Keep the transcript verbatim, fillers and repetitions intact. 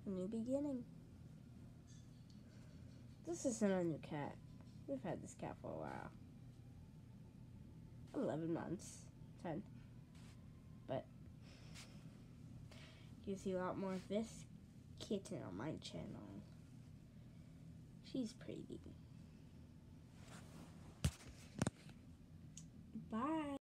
A new beginning. This isn't a new cat. We've had this cat for a while. eleven months. ten. But you see a lot more of this kitten on my channel. She's pretty. Bye.